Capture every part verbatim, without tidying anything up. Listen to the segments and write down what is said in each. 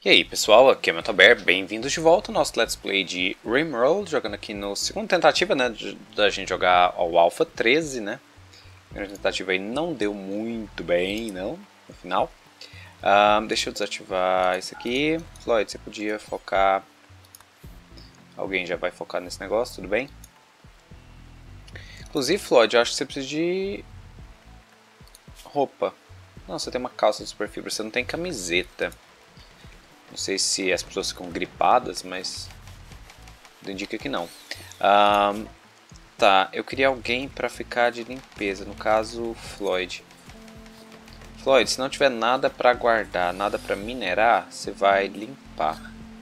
E aí pessoal, aqui é o Metaber, bem-vindos de volta ao nosso Let's Play de Rimworld, jogando aqui no segunda tentativa, né, de, da gente jogar ao Alpha treze, né. A primeira tentativa aí não deu muito bem, não, no final. Ah, deixa eu desativar isso aqui. Floyd, você podia focar... Alguém já vai focar nesse negócio, tudo bem? Inclusive, Floyd, eu acho que você precisa de... roupa. Não, você tem uma calça de super fibra, você não tem camiseta. Não sei se as pessoas ficam gripadas, mas tudo indica que não. Ah, tá, eu queria alguém para ficar de limpeza, no caso Floyd. Floyd, se não tiver nada para guardar, nada para minerar, você vai limpar.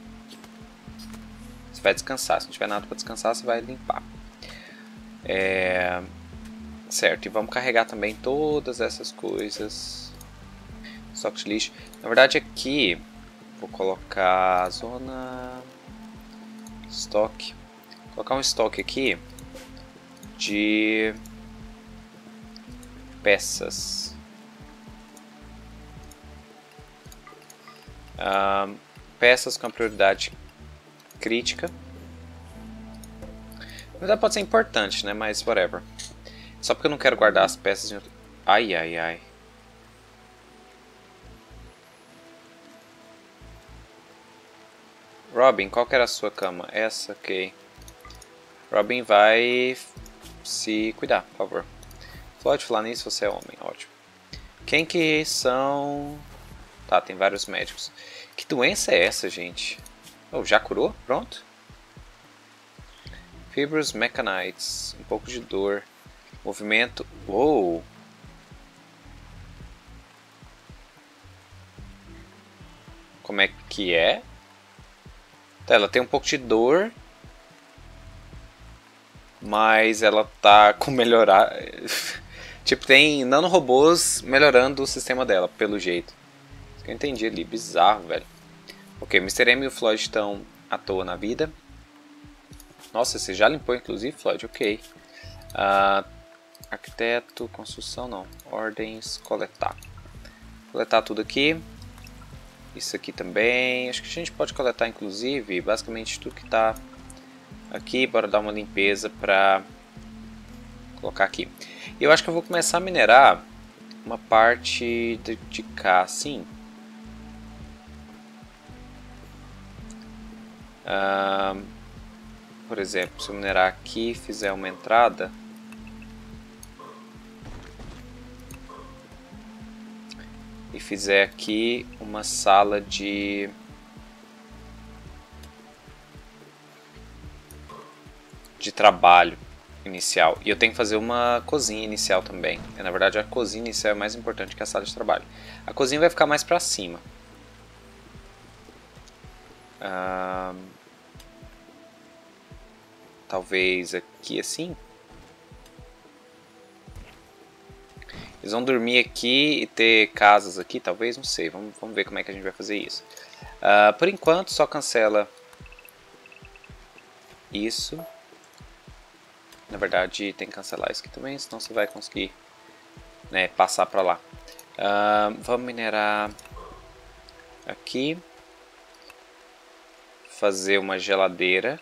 Você vai descansar, se não tiver nada para descansar, você vai limpar. É... Certo, e vamos carregar também todas essas coisas. Estoque de lixo. Na verdade aqui... Vou colocar zona estoque. Vou colocar um estoque aqui de peças. Ah, peças com prioridade crítica. Na verdade pode ser importante, né? Mas whatever. Só porque eu não quero guardar as peças em outro... Ai, ai, ai. Robin, qual que era a sua cama? Essa, ok. Robin vai se cuidar, por favor. Pode falar nisso, você é homem, ótimo. Quem que são... Tá, tem vários médicos. Que doença é essa, gente? Oh, já curou? Pronto? Fibrous mechanites. Um pouco de dor. Movimento... Uou! Como é que é? Tá, ela tem um pouco de dor, mas ela tá com melhorar... tipo, tem nanorobôs melhorando o sistema dela, pelo jeito. Isso que eu entendi ali, bizarro, velho. Ok, mister M e o Floyd estão à toa na vida. Nossa, você já limpou inclusive, Floyd? Ok. Uh, arquiteto, construção, não. Ordens, coletar. Coletar tudo aqui. Isso aqui também, acho que a gente pode coletar inclusive basicamente tudo que está aqui. Bora dar uma limpeza para colocar aqui. Eu acho que eu vou começar a minerar uma parte de, de cá, assim. Ah, por exemplo, se eu minerar aqui e fizer uma entrada... E fizer aqui uma sala de... de trabalho inicial. E eu tenho que fazer uma cozinha inicial também. E, na verdade a cozinha inicial é mais importante que a sala de trabalho. A cozinha vai ficar mais pra cima. Ah, talvez aqui assim. Eles vão dormir aqui e ter casas aqui, talvez, não sei. Vamos, vamos ver como é que a gente vai fazer isso. Uh, por enquanto, só cancela isso. Na verdade, tem que cancelar isso aqui também, senão você vai conseguir, né, passar para lá. Uh, vamos minerar aqui. Fazer uma geladeira.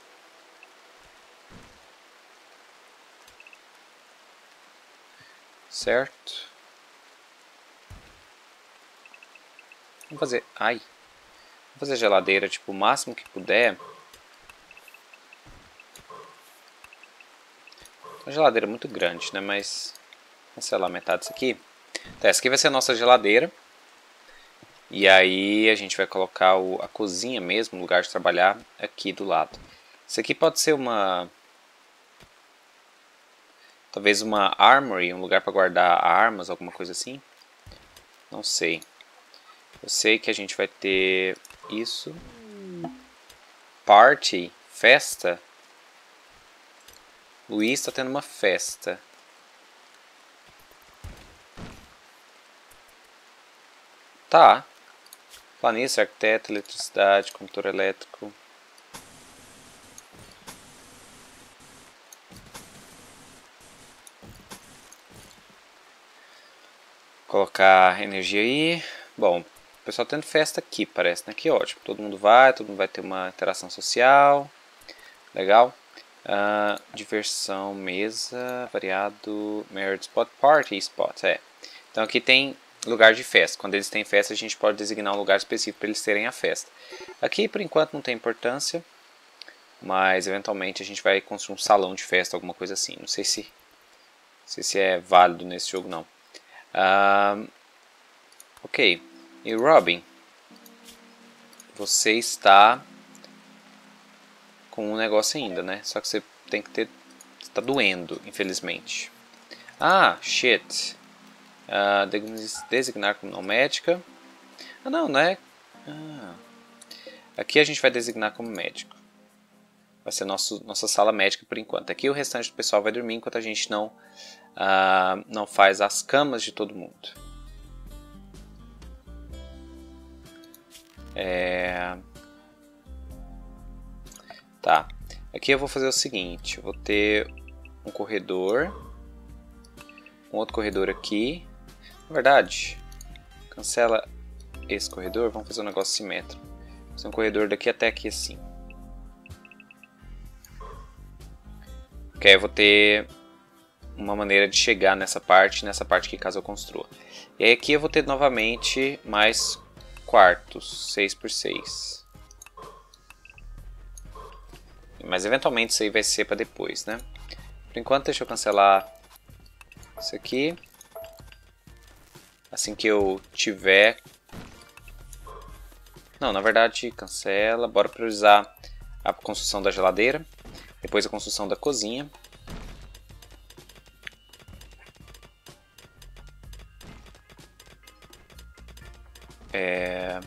Certo. Vamos fazer... Ai. Vamos fazer geladeira, tipo, o máximo que puder. Uma geladeira muito grande, né? Mas... Cancelar metade disso aqui. Tá, essa aqui vai ser a nossa geladeira. E aí a gente vai colocar o, a cozinha mesmo, o lugar de trabalhar, aqui do lado. Isso aqui pode ser uma... Talvez uma armory, um lugar para guardar armas, alguma coisa assim. Não sei. Eu sei que a gente vai ter isso. Party, festa. Luiz está tendo uma festa. Tá. Planista, arquiteto, eletricidade, condutor elétrico. Colocar energia aí. Bom, O pessoal tendo festa aqui, parece, né? Que ótimo. Todo mundo vai, todo mundo vai ter uma interação social. Legal. Uh, diversão, mesa, variado, married spot, party spot. É. Então aqui tem lugar de festa. Quando eles têm festa, a gente pode designar um lugar específico para eles terem a festa. Aqui, por enquanto, não tem importância. Mas, eventualmente, a gente vai construir um salão de festa, alguma coisa assim. Não sei se, não sei se é válido nesse jogo, não. Uh, ok. E Robin, você está com um negócio ainda, né? Só que você tem que ter... Está doendo, infelizmente. Ah, shit. Uh, designar como não médica. Ah, não, né? Ah. Aqui a gente vai designar como médico. Vai ser nosso, nossa sala médica por enquanto. Aqui o restante do pessoal vai dormir enquanto a gente não, uh, não faz as camas de todo mundo. É... Tá. Aqui eu vou fazer o seguinte. Eu vou ter um corredor. Um outro corredor aqui. Na verdade, cancela esse corredor. Vamos fazer um negócio simétrico. Vou fazer um corredor daqui até aqui assim. Ok, eu vou ter uma maneira de chegar nessa parte, nessa parte aqui caso eu construa. E aí aqui eu vou ter novamente mais quartos, seis por seis. Mas eventualmente isso aí vai ser para depois, né? Por enquanto deixa eu cancelar isso aqui. Assim que eu tiver... Não, na verdade cancela. Bora priorizar a construção da geladeira. Depois a construção da cozinha. É...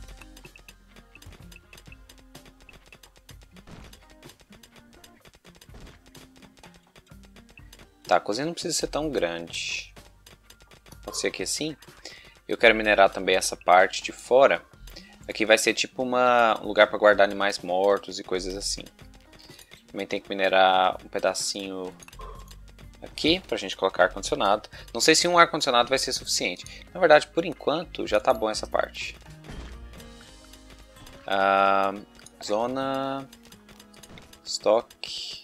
Tá, a cozinha não precisa ser tão grande. Pode ser aqui assim. Eu quero minerar também essa parte de fora. Aqui vai ser tipo uma, um lugar para guardar animais mortos e coisas assim. Também tem que minerar um pedacinho aqui pra gente colocar ar-condicionado. Não sei se um ar-condicionado vai ser suficiente. Na verdade, por enquanto, já tá bom essa parte. Ah, zona... Estoque...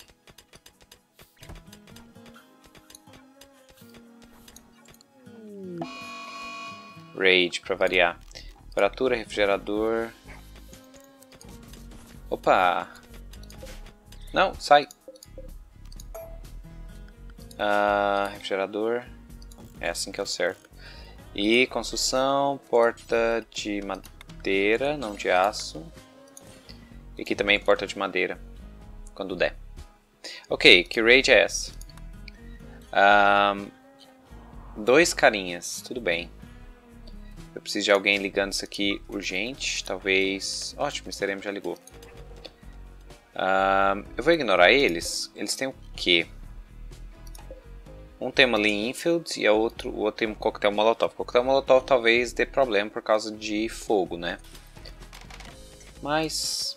Raid, pra variar. Temperatura, refrigerador... Opa! Não, sai! Uh, refrigerador. É assim que é o certo. E construção, porta de madeira, não de aço. E aqui também porta de madeira, quando der. Ok, que raid é essa? Um, dois carinhas, tudo bem. Eu preciso de alguém ligando isso aqui urgente, talvez... Ótimo, o mister M já ligou. Uh, eu vou ignorar eles. Eles têm o quê? Um tem uma linha infield e a outro, o outro tem um coquetel molotov. O coquetel molotov talvez dê problema por causa de fogo, né? Mas...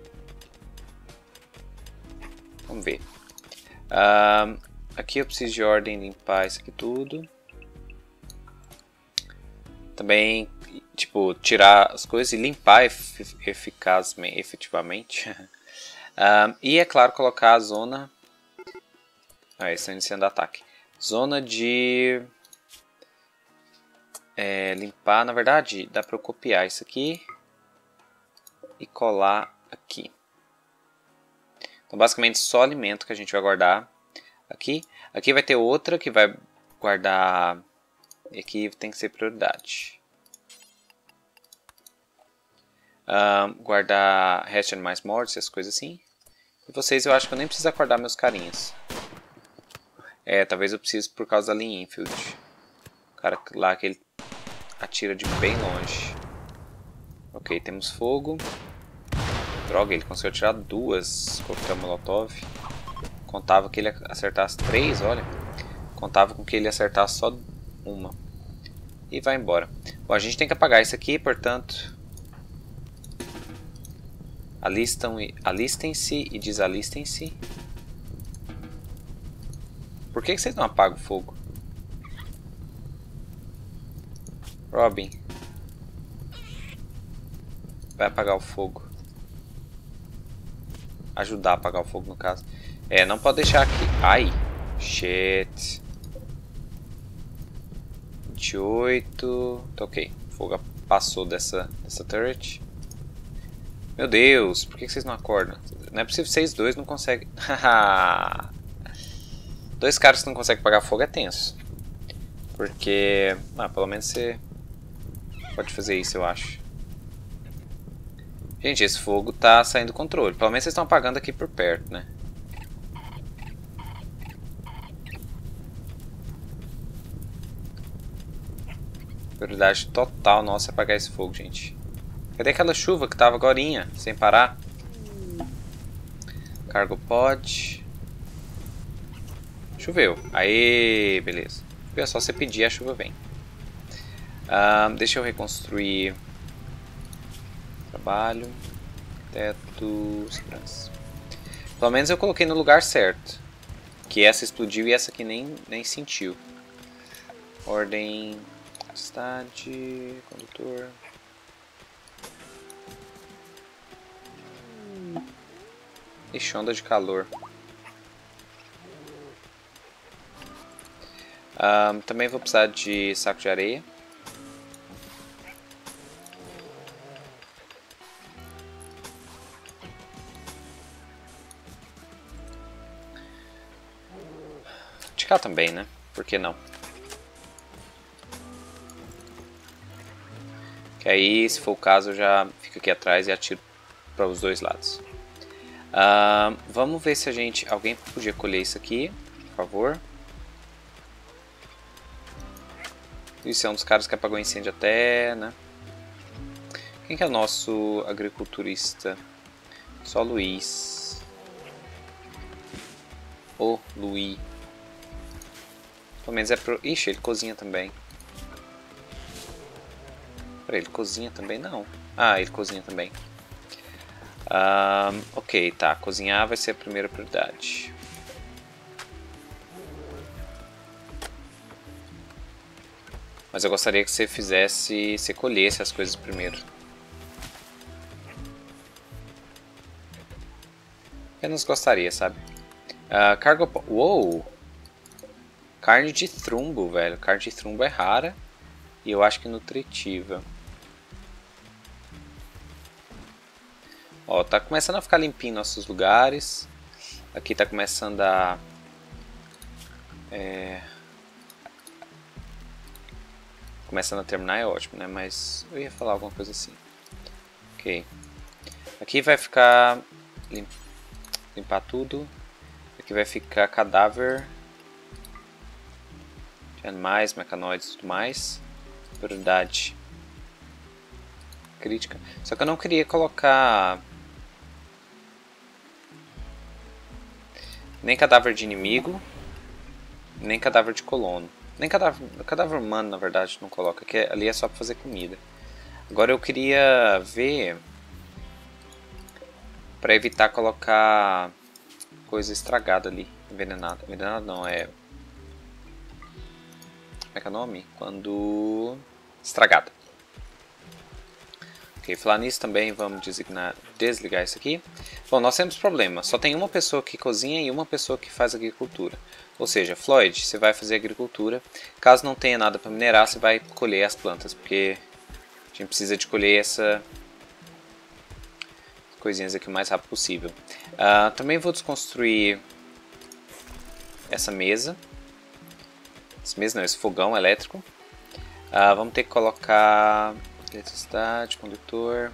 Vamos ver. Uh, aqui eu preciso de ordem limpar isso aqui tudo. Também, tipo, tirar as coisas e limpar efic eficazmente, efetivamente. uh, e, é claro, colocar a zona... Ah, estão iniciando ataque. Zona de... É, limpar, na verdade, dá para eu copiar isso aqui. E colar aqui. Então, basicamente, só alimento que a gente vai guardar aqui. Aqui vai ter outra que vai guardar... E aqui tem que ser prioridade. Um, guardar resto de animais mortos, essas coisas assim. E vocês, eu acho que eu nem preciso acordar meus carinhas. É, talvez eu precise por causa da linha infield. O cara lá que ele atira de bem longe. Ok, temos fogo. Droga, ele conseguiu tirar duas coquetel molotov. Contava que ele acertasse três, olha. Contava com que ele acertasse só uma. E vai embora. Bom, a gente tem que apagar isso aqui, portanto... Alistem-se e desalistem-se. Por que, que vocês não apagam o fogo? Robin. vai apagar o fogo. Ajudar a apagar o fogo, no caso. É, não pode deixar aqui. Ai, shit. vinte e oito. Tá ok. O fogo passou dessa, dessa turret. Meu Deus, por que vocês não acordam? Não é possível que vocês dois não conseguem. Dois caras que não conseguem apagar fogo é tenso. Porque... Ah, pelo menos você pode fazer isso, eu acho. Gente, esse fogo tá saindo do controle. Pelo menos vocês estão apagando aqui por perto, né? Prioridade total nossa é apagar esse fogo, gente. Cadê aquela chuva que tava agorinha, sem parar? Cargo pod. Choveu. Aê, beleza. É só você pedir, a chuva vem. Um, deixa eu reconstruir. Trabalho. Teto. Segurança. Pelo menos eu coloquei no lugar certo. Que essa explodiu e essa aqui nem, nem sentiu. Ordem. Cidade. Condutor. Ixi, onda de calor. Um, também vou precisar de saco de areia. De cá também, né? Por que não? Que aí, se for o caso, eu já fico aqui atrás e atiro para os dois lados. Uh, vamos ver se a gente... Alguém podia colher isso aqui, por favor. Isso é um dos caras que apagou incêndio até, né? Quem que é o nosso agriculturista? Só Luiz. Ô, Luiz. Pelo menos é pro... Ixi, ele cozinha também. Peraí, ele cozinha também? Não. Ah, ele cozinha também. Um, ok, tá. Cozinhar vai ser a primeira prioridade. Mas eu gostaria que você fizesse, você colhesse as coisas primeiro. Apenas gostaria, sabe? Uh, cargo... Uou! Carne de trumbo, velho. Carne de trumbo é rara. E eu acho que nutritiva. Ó, tá começando a ficar limpinho nossos lugares. Aqui tá começando a... É... Começando a terminar é ótimo, né? Mas eu ia falar alguma coisa assim. Ok. Aqui vai ficar... Lim... Limpar tudo. Aqui vai ficar cadáver de animais, mecanoides e tudo mais. Prioridade crítica. Só que eu não queria colocar... Nem cadáver de inimigo, nem cadáver de colono. Nem cadáver, cadáver humano, na verdade, não coloca. Que ali é só para fazer comida. Agora eu queria ver... Para evitar colocar coisa estragada ali. Envenenada. Envenenada não, é... Como é que é o nome? Quando... Estragada. Ok, falar nisso também, vamos designar, desligar isso aqui. Bom, nós temos problema. Só tem uma pessoa que cozinha e uma pessoa que faz agricultura. Ou seja, Floyd, você vai fazer agricultura. Caso não tenha nada para minerar, você vai colher as plantas. Porque a gente precisa de colher essa... coisinhas aqui o mais rápido possível. Uh, também vou desconstruir essa mesa. Essa mesa não, esse fogão elétrico. Uh, vamos ter que colocar eletricidade, condutor.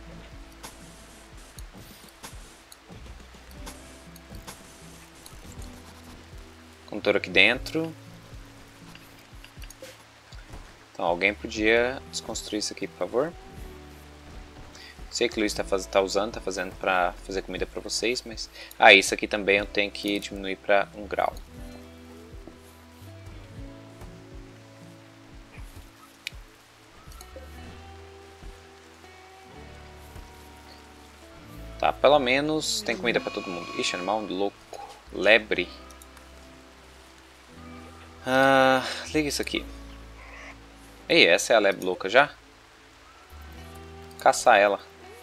Condutor aqui dentro. Então alguém podia desconstruir isso aqui, por favor. Sei que o Luiz está tá usando, está fazendo para fazer comida para vocês, mas... Ah, isso aqui também eu tenho que diminuir para um grau. Tá, pelo menos tem comida para todo mundo. Ixi, animal louco. Lebre. Ah, liga isso aqui. Ei, essa é a lebre louca já? Caçar ela.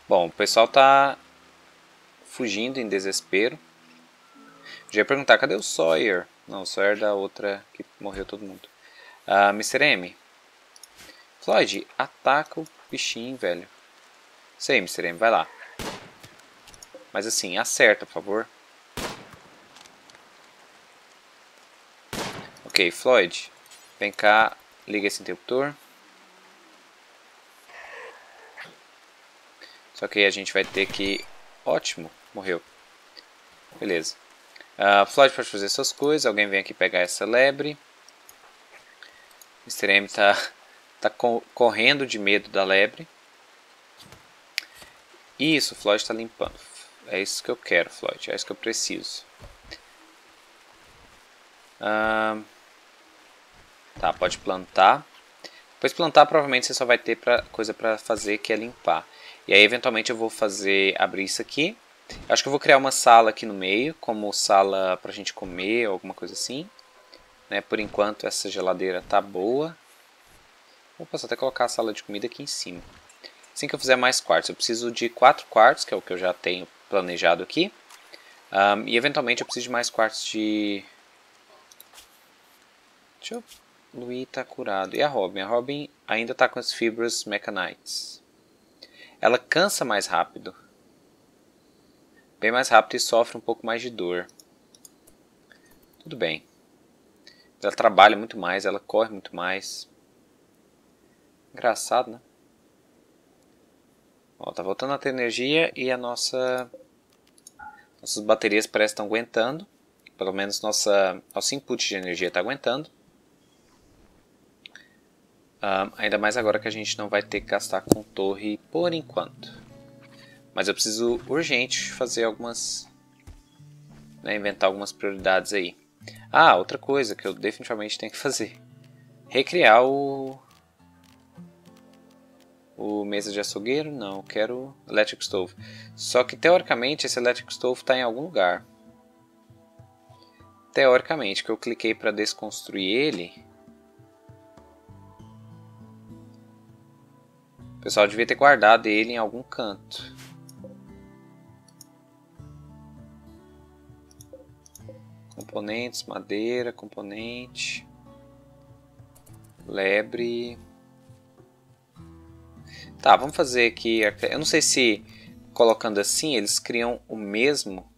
Bom, o pessoal tá fugindo em desespero. Já ia perguntar, cadê o Sawyer? Não, o Sawyer da outra que morreu todo mundo. Ah, mister M. Floyd, ataca o bichinho, velho. Sei, mister M, vai lá. Mas assim, acerta, por favor. Ok, Floyd. Vem cá, liga esse interruptor. Só que aí a gente vai ter que... Ótimo, morreu. Beleza. Uh, Floyd pode fazer suas coisas. Alguém vem aqui pegar essa lebre. mister M tá, tá co correndo de medo da lebre. Isso, Floyd tá limpando. É isso que eu quero, Floyd. É isso que eu preciso. Uh, tá, pode plantar. Depois plantar, provavelmente você só vai ter pra, coisa pra fazer, que é limpar. E aí, eventualmente, eu vou fazer abrir isso aqui. Eu acho que eu vou criar uma sala aqui no meio, como sala pra gente comer, ou alguma coisa assim. Né? Por enquanto, essa geladeira tá boa. Eu posso até colocar a sala de comida aqui em cima. Assim que eu fizer mais quartos, eu preciso de quatro quartos, que é o que eu já tenho planejado aqui. Um, e, eventualmente, eu preciso de mais quartos de... Deixa eu... Louis tá curado. E a Robin? A Robin ainda tá com as fibras mecanites. Ela cansa mais rápido. Bem mais rápido e sofre um pouco mais de dor. Tudo bem. Ela trabalha muito mais, ela corre muito mais. Engraçado, né? Ó, tá voltando a ter energia e a nossa... Nossas baterias parecem estar aguentando. Pelo menos nossa, nosso input de energia está aguentando. Um, ainda mais agora que a gente não vai ter que gastar com torre por enquanto. Mas eu preciso urgente fazer algumas... Né, inventar algumas prioridades aí. Ah, outra coisa que eu definitivamente tenho que fazer. Recriar o... O mesa de açougueiro? Não, eu quero electric stove. Só que teoricamente esse electric stove está em algum lugar. Teoricamente, que eu cliquei para desconstruir ele... O pessoal devia ter guardado ele em algum canto. Componentes, madeira, componente. Lebre. Tá, vamos fazer aqui... Eu não sei se colocando assim eles criam o mesmo.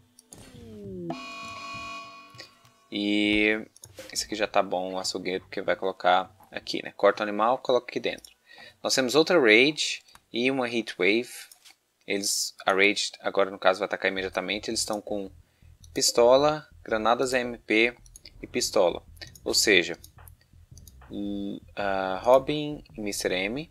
E esse aqui já tá bom, o açougueiro, porque vai colocar aqui, né? Corta o animal, coloca aqui dentro. Nós temos outra Rage e uma Heat Wave. Eles, a Rage agora no caso vai atacar imediatamente. Eles estão com pistola, granadas A M P e pistola. Ou seja, uh, Robin e mister M.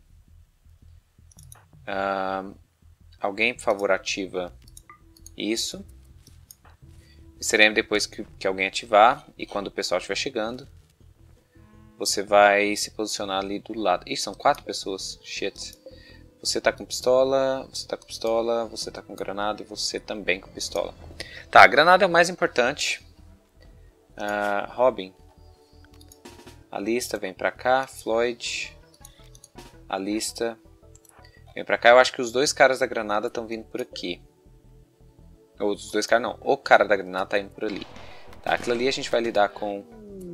Uh, alguém por favor ativa isso. mister M depois que, que alguém ativar e quando o pessoal estiver chegando. Você vai se posicionar ali do lado. Ih, são quatro pessoas. Shit. Você tá com pistola, você tá com pistola, você tá com granada e você também com pistola. Tá, a granada é o mais importante. Uh, Robin. A lista vem pra cá. Floyd. A lista vem pra cá. Eu acho que os dois caras da granada estão vindo por aqui. Ou os dois caras não. O cara da granada tá indo por ali. Tá, aquilo ali a gente vai lidar com...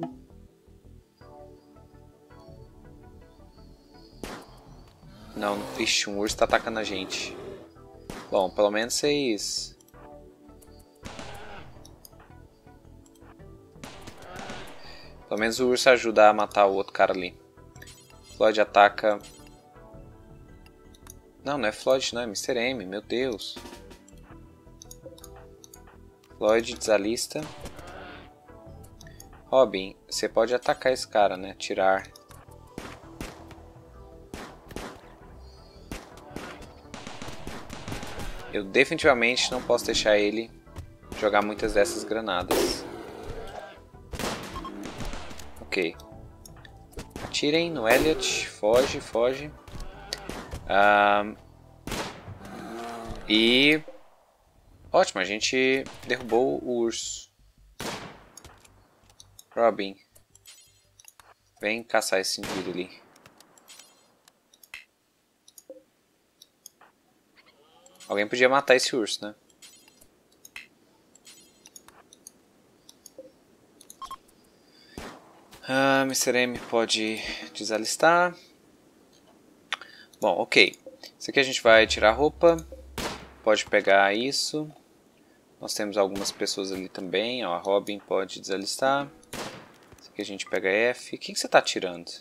Não, ixi, um urso tá atacando a gente. Bom, pelo menos vocês... Pelo menos o urso ajuda a matar o outro cara ali. Floyd ataca... Não, não é Floyd não, é mister M, meu Deus. Floyd desalista. Robin, você pode atacar esse cara, né? Tirar... Eu definitivamente não posso deixar ele jogar muitas dessas granadas. Ok. Atirem no Elliot. Foge, foge. Ah, e... Ótimo, a gente derrubou o urso. Robin. Vem caçar esse indivíduo ali. Alguém podia matar esse urso, né? Ah, mister M pode desalistar. Bom, ok. Isso aqui a gente vai tirar a roupa. Pode pegar isso. Nós temos algumas pessoas ali também. Ó, a Robin pode desalistar. Isso aqui a gente pega F. O que, que você está tirando?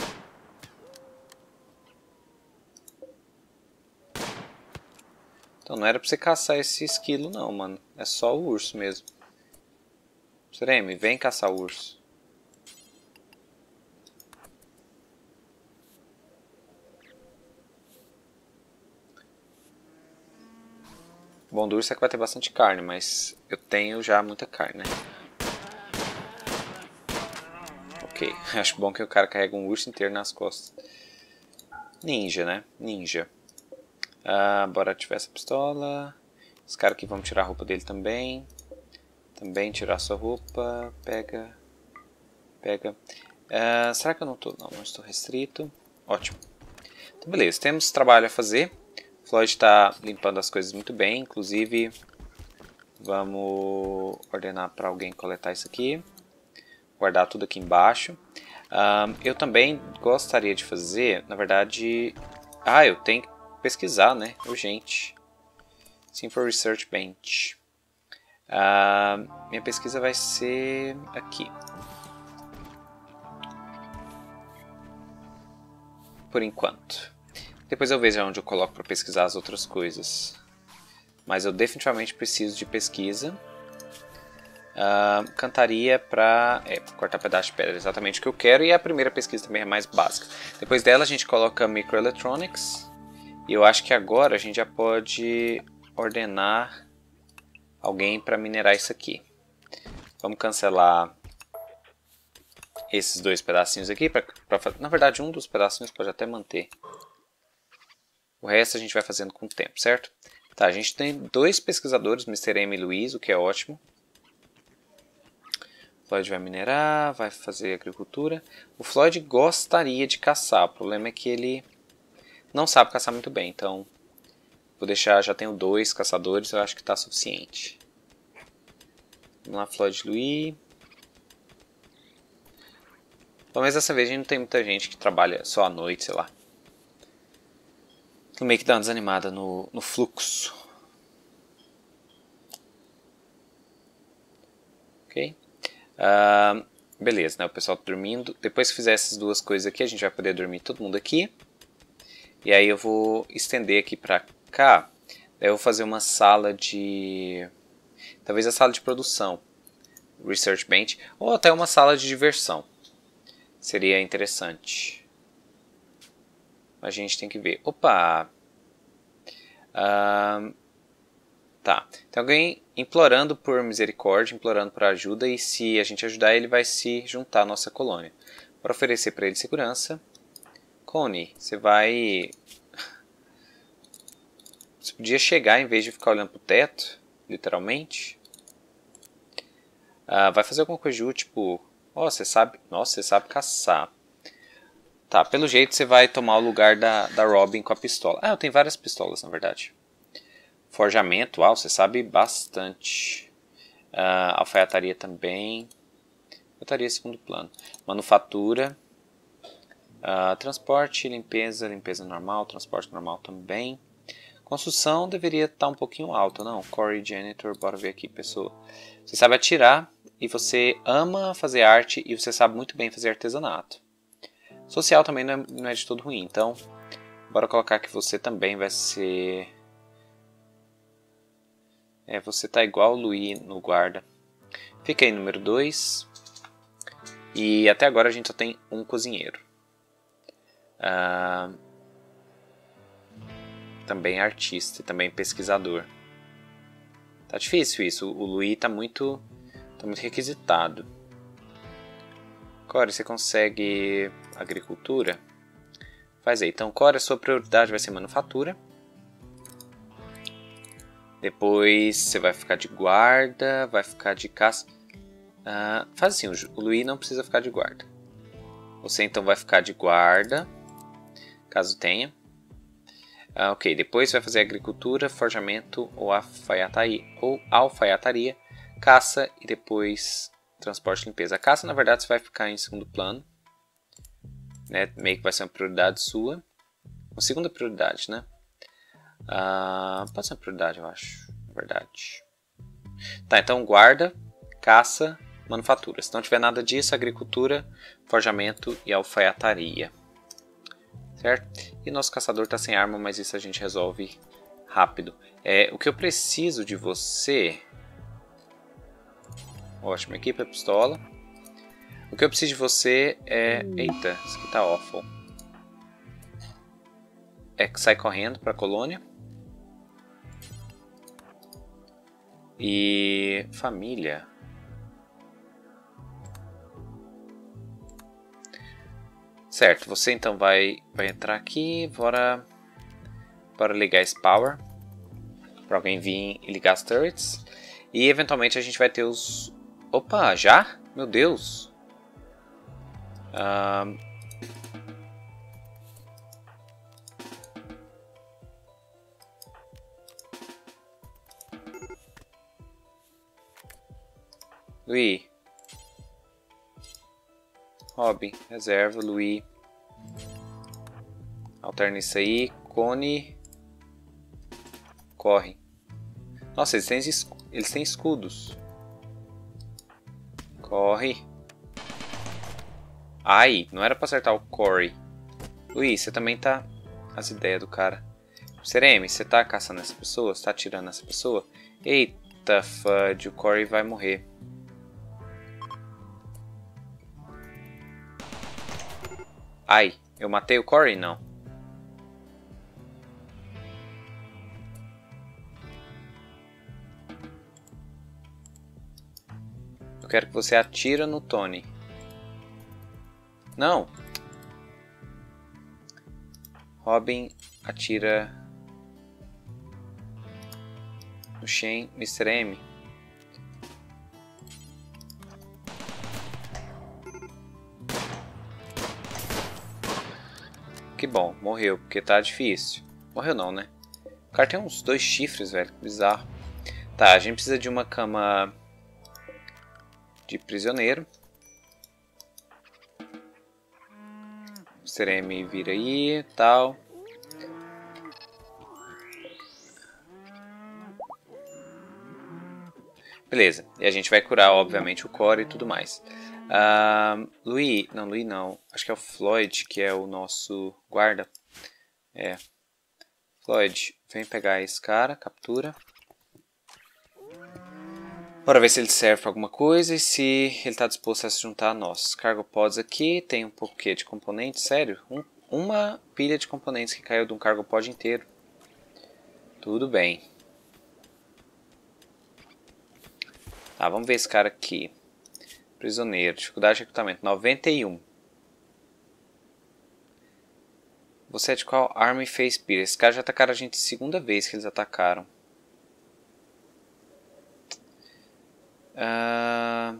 Então não era pra você caçar esse esquilo não, mano. É só o urso mesmo. mister M, vem caçar o urso. O bom do urso é que vai ter bastante carne, mas eu tenho já muita carne, né? Ok, acho bom que o cara carrega um urso inteiro nas costas. Ninja, né? Ninja. Ah, bora ativar essa pistola. Esse cara aqui, vamos tirar a roupa dele também. Também tirar sua roupa. Pega. Pega. Ah, será que eu não tô? Não, não estou restrito. Ótimo. Então, beleza, temos trabalho a fazer. O Floyd está limpando as coisas muito bem. Inclusive, vamos ordenar para alguém coletar isso aqui. Guardar tudo aqui embaixo. Ah, eu também gostaria de fazer, na verdade... Ah, eu tenho que pesquisar, né? Urgente. Sim, for Research Bench. Ah, minha pesquisa vai ser aqui. Por enquanto. Depois eu vejo onde eu coloco para pesquisar as outras coisas. Mas eu definitivamente preciso de pesquisa. Uh, cantaria para é, cortar pedaço de pedra, exatamente o que eu quero. E a primeira pesquisa também é mais básica. Depois dela a gente coloca Microelectronics. E eu acho que agora a gente já pode ordenar alguém para minerar isso aqui. Vamos cancelar esses dois pedacinhos aqui. Pra, pra, na verdade, um dos pedacinhos pode até manter. O resto a gente vai fazendo com o tempo, certo? Tá, a gente tem dois pesquisadores, mister M e Luiz, o que é ótimo. O Floyd vai minerar, vai fazer agricultura. O Floyd gostaria de caçar, o problema é que ele não sabe caçar muito bem, então vou deixar, já tenho dois caçadores, eu acho que está suficiente. Vamos lá, Floyd e Luiz. Pelo menos dessa vez a gente não tem muita gente que trabalha só à noite, sei lá. Meio que dá uma desanimada no, no fluxo. Ok? Uh, beleza, né? O pessoal tá dormindo. Depois que fizer essas duas coisas aqui, a gente vai poder dormir todo mundo aqui. E aí eu vou estender aqui pra cá. Daí eu vou fazer uma sala de... Talvez a sala de produção. Research Bench. Ou até uma sala de diversão. Seria interessante. A gente tem que ver. Opa! Uh, tá. Tem alguém implorando por misericórdia, implorando por ajuda. E se a gente ajudar, ele vai se juntar à nossa colônia. Para oferecer para ele segurança. Connie, você vai... Você podia chegar em vez de ficar olhando pro teto, literalmente. Uh, vai fazer alguma coisa de útil, tipo... Oh, você sabe... Nossa, você sabe caçar. Tá, pelo jeito você vai tomar o lugar da, da Robin com a pistola. Ah, eu tenho várias pistolas, na verdade. Forjamento, uau, você sabe bastante. Uh, alfaiataria também. Alfaiataria segundo plano. Manufatura. Uh, transporte, limpeza, limpeza normal, transporte normal também. Construção deveria estar um pouquinho alto, não? Corey Janitor, bora ver aqui, pessoa. Você sabe atirar e você ama fazer arte e você sabe muito bem fazer artesanato. Social também não é, não é de todo ruim, então bora colocar que você também vai ser... É, você tá igual o Luiz no guarda. Fica aí número dois. E até agora a gente só tem um cozinheiro. Ah, também artista, também pesquisador. Tá difícil isso, o Luiz tá muito, tá muito requisitado. Corey, você consegue agricultura? Faz aí. Então, Corey, a sua prioridade vai ser manufatura. Depois você vai ficar de guarda, vai ficar de caça. Ah, faz assim, o Luiz não precisa ficar de guarda. Você então vai ficar de guarda, caso tenha. Ah, ok, depois vai fazer agricultura, forjamento ou alfaiataria, ou alfaiataria, caça e depois transporte e limpeza. A caça, na verdade, você vai ficar em segundo plano, né? Meio que vai ser uma prioridade sua. Uma segunda prioridade, né? Ah, pode ser uma prioridade, eu acho, na verdade. Tá, então guarda, caça, manufatura. Se não tiver nada disso, agricultura, forjamento e alfaiataria. Certo? E nosso caçador está sem arma, mas isso a gente resolve rápido. É, o que eu preciso de você... Ótimo, equipa a pistola. O que eu preciso de você é... Eita, isso aqui tá awful. É que sai correndo para a colônia. E... família. Certo, você então vai, vai entrar aqui, bora, bora ligar esse power, para alguém vir e ligar as turrets, e eventualmente a gente vai ter os... Opa, já? Meu Deus! Um... Luiz. Robin, reserva, Luiz. Alterna isso aí. Cone. Corre. Nossa, eles têm, eles têm escudos. Corre. Ai, não era pra acertar o Corey. Luiz, você também tá... As ideias do cara. Seremi, você tá caçando essa pessoa? Você tá atirando essa pessoa? Eita, fudge, o Corey vai morrer. Ai, eu matei o Corey? Não. Eu quero que você atira no Tony. Não. Robin atira no Shen, mister M. Que bom, morreu, porque tá difícil. Morreu não, né? O cara tem uns dois chifres, velho, que bizarro. Tá, a gente precisa de uma cama de prisioneiro. mister M vira aí, tal. Beleza, e a gente vai curar, obviamente, o Core e tudo mais. Uh, Luiz, não, Luiz não, acho que é o Floyd, que é o nosso guarda. É. Floyd, vem pegar esse cara, captura. Bora ver se ele serve para alguma coisa e se ele está disposto a se juntar a nós. Cargo pods aqui, tem um pouco de componentes, sério? Um, uma pilha de componentes que caiu de um cargo pod inteiro. Tudo bem. Tá, vamos ver esse cara aqui. Prisioneiro, dificuldade de recrutamento, noventa e um. Você é de qual Army Face Spear? Esse cara já atacaram a gente segunda vez que eles atacaram. Uh...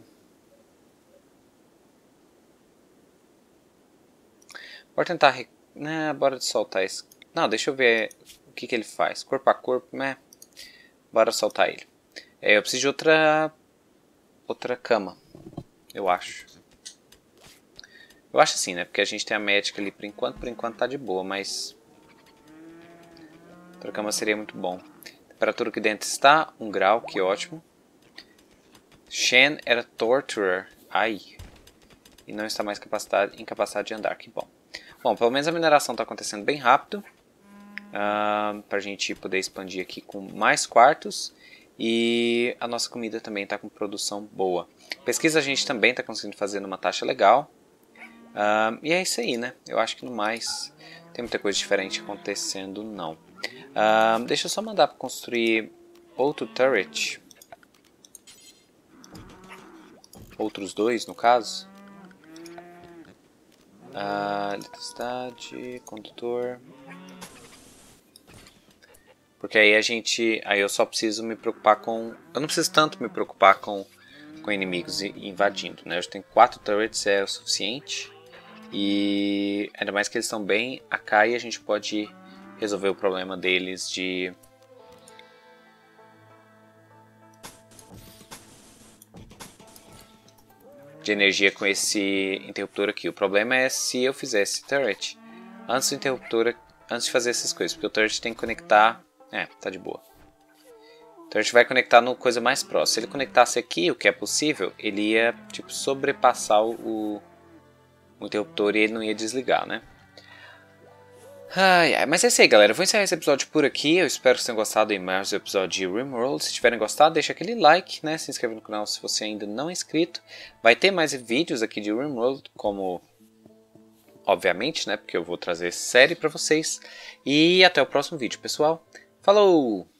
Bora tentar... Rec... Né, bora soltar esse... Não, deixa eu ver o que, que ele faz. Corpo a corpo, né? Bora soltar ele. É, eu preciso de outra... Outra cama. Eu acho. Eu acho assim, né? Porque a gente tem a médica ali por enquanto. Por enquanto tá de boa, mas... Outra cama seria muito bom. Temperatura aqui dentro está um grau, que ótimo. Shen era Torturer. Ai. E não está mais incapacitado de andar. Que bom. Bom, pelo menos a mineração está acontecendo bem rápido. Uh, para a gente poder expandir aqui com mais quartos. E a nossa comida também está com produção boa. Pesquisa a gente também está conseguindo fazer numa taxa legal. Uh, e é isso aí, né? Eu acho que no mais tem muita coisa diferente acontecendo, não. Uh, deixa eu só mandar para construir outro turret. Outros dois, no caso. Uh, eletricidade, condutor. Porque aí a gente... Aí eu só preciso me preocupar com... Eu não preciso tanto me preocupar com, com inimigos invadindo, né? Eu já tenho quatro turrets, é o suficiente. E ainda mais que eles estão bem a cá e a gente pode resolver o problema deles de... de energia com esse interruptor aqui. O problema é se eu fizesse turret antes do interruptor, antes de fazer essas coisas, porque o turret tem que conectar... É, tá de boa. Então a gente vai conectar no coisa mais próxima. Se ele conectasse aqui, o que é possível, ele ia tipo sobrepassar o, o interruptor e ele não ia desligar, né? Ai, ai, mas é isso aí, galera. Eu vou encerrar esse episódio por aqui. Eu espero que vocês tenham gostado em mais um episódio de RimWorld. Se tiverem gostado, deixa aquele like, né? Se inscreve no canal se você ainda não é inscrito. Vai ter mais vídeos aqui de RimWorld, como... obviamente, né? Porque eu vou trazer série pra vocês. E até o próximo vídeo, pessoal. Falou!